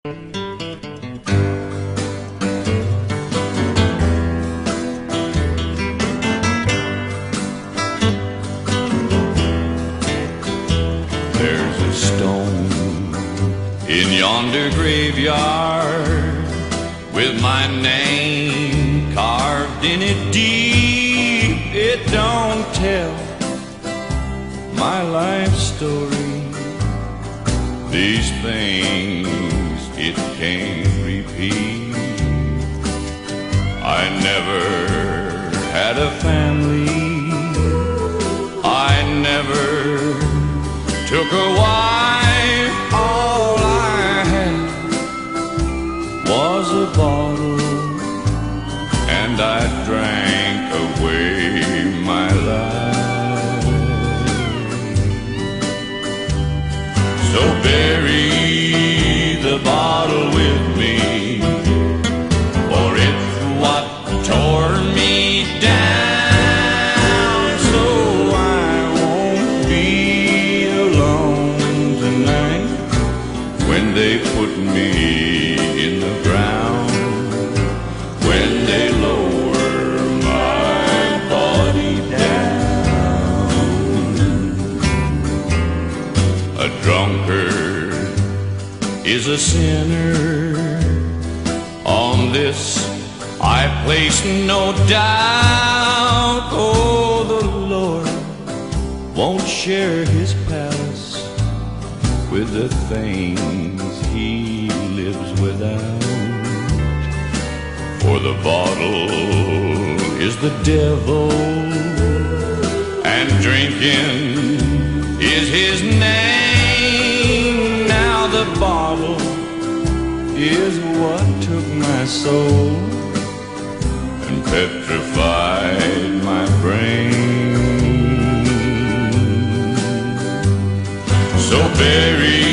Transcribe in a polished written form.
There's a stone in yonder graveyard with my name carved in it deep. It don't tell my life story. These things it can't repeat. I never had a family. I never took a wife. All I had was a bottle, and I drank away my life. So bury the bottle with me, for it's what tore me down. So I won't be alone tonight when they put me in the ground, when they lower my body down. A drunkard is a sinner. On this I place no doubt. Oh, the Lord won't share his palace with the things he lives without. For the bottle is the devil, and drinking is his name. Now the bottle is what took my soul and petrified my brain. So bury